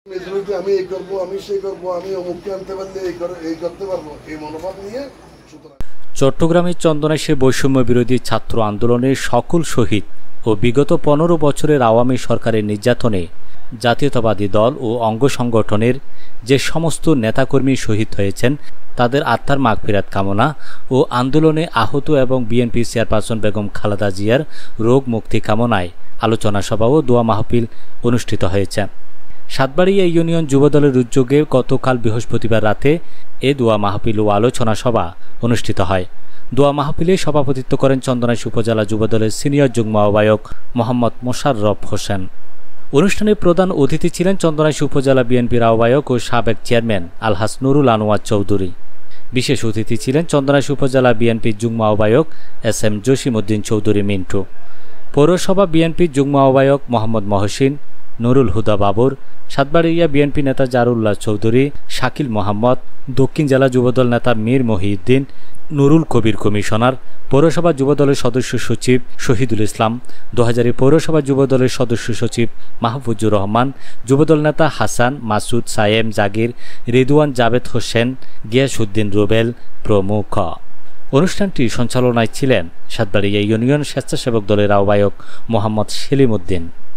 Majority আমি এই করবো, আমি সেই করবো, আমি অমুককে আনতে পারলে এই করতে পারবো, এই মনোভাব নিয়ে। চট্টগ্রামের চন্দনাইশে বৈষম্য বিরোধী ছাত্র আন্দোলনের সকল শহীদ ও বিগত 15 বছরের আওয়ামী সরকারের নির্যাতনে জাতীয়তাবাদী দল ও অঙ্গ সংগঠনের যে সমস্ত নেতাকর্মী শহীদ হয়েছেন তাদের আত্মার মাগফিরাত কামনা ও আন্দোলনে আহত এবং বিএনপি চেয়ারপারসন বেগম খালেদা জিয়ার রোগ মুক্তি কামনায় আলোচনা সভা ও দোয়া মাহফিল অনুষ্ঠিত হয়েছে। সাতবাড়িয়া ইউনিয়ন যুবদলের উদ্যোগে গতকাল বৃহস্পতিবার রাতে এ দোয়া মাহফিল ও আলোচনা সভা অনুষ্ঠিত হয়। দোয়া মাহফিলে সভাপতিত্ব করেন চন্দনাইশ উপজেলা যুবদলের সিনিয়র যুগ্ম আহ্বায়ক মোহাম্মদ মোশাররফ হোসেন। অনুষ্ঠানে প্রধান অতিথি ছিলেন চন্দনাইশ উপজেলা বিএনপির আহ্বায়ক ও সাবেক চেয়ারম্যান আলহাজ নুরুল আনোয়ার চৌধুরী। বিশেষ অতিথি ছিলেন চন্দনাইশ উপজেলা বিএনপির যুগ্ম আহ্বায়ক এস.এম. জসিমউদ্দিন চৌধুরী মিন্টু, পৌরসভা বিএনপির যুগ্ম আহ্বায়ক মোহাম্মদ মহসিন, নুরুল হুদা বাবর, সাতবাড়িয়া বিএনপি নেতা জারুল্লাহ চৌধুরী, শাকিল মোহাম্মদ, দক্ষিণ জেলা যুবদল নেতা মীর মহিউদ্দিন, নুরুল কবির কমিশনার, পৌরসভা যুবদলের সদস্য সচিব শহীদুল ইসলাম, ২০০০ পৌরসভা যুবদলের সদস্য সচিব মাহফুজুর রহমান, যুবদল নেতা হাসান, মাসুদ, সায়েম, জাগির, রিদওয়ান, জাবেদ হোসেন, গিয়াসউদ্দিন রুবেল প্রমুখ। অনুষ্ঠানটি সঞ্চালনায় ছিলেন সাতবাড়িয়া ইউনিয়ন স্বেচ্ছাসেবক দলের আহ্বায়ক মোহাম্মদ সেলিম উদ্দিন।